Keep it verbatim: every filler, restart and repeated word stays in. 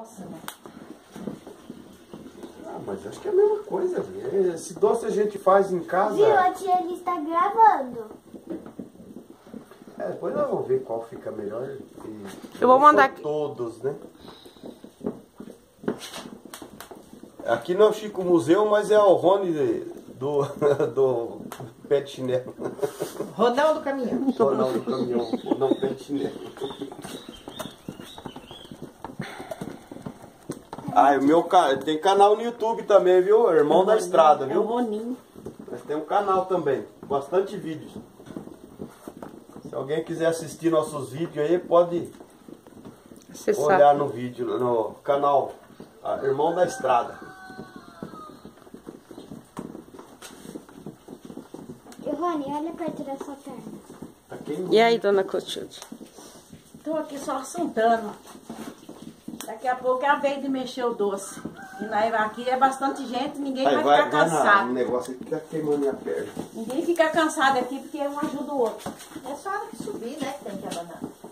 Nossa, né? Ah, mas acho que é a mesma coisa. Esse doce a gente faz em casa. Viu, a tia ele está gravando. É, depois nós vamos ver qual fica melhor. E Eu vou mandar aqui. Todos, né? Aqui não é o Chico Museu, mas é o Rony do, do pé de chinelo. Rodão do caminhão. Ronaldo do caminhão, não pé de chinelo. Ah, o meu ca... tem canal no YouTube também, viu? Irmão da Estrada, viu? É o Roninho. Mas tem um canal também, bastante vídeos. Se alguém quiser assistir nossos vídeos aí, pode Acessar. olhar no vídeo, no canal ah, Irmão da Estrada. Rony, olha perto da sua perna. Tá queimando. E aí, dona Clotilde? Tô aqui só assuntando. Daqui a pouco é a vez de mexer o doce. E nós, aqui é bastante gente, ninguém Aí, vai, ficar vai na- cansado. O negócio aqui tá queimando minha perna. Ninguém fica cansado aqui porque um ajuda o outro. É só hora que subir, né? Que tem que abanar.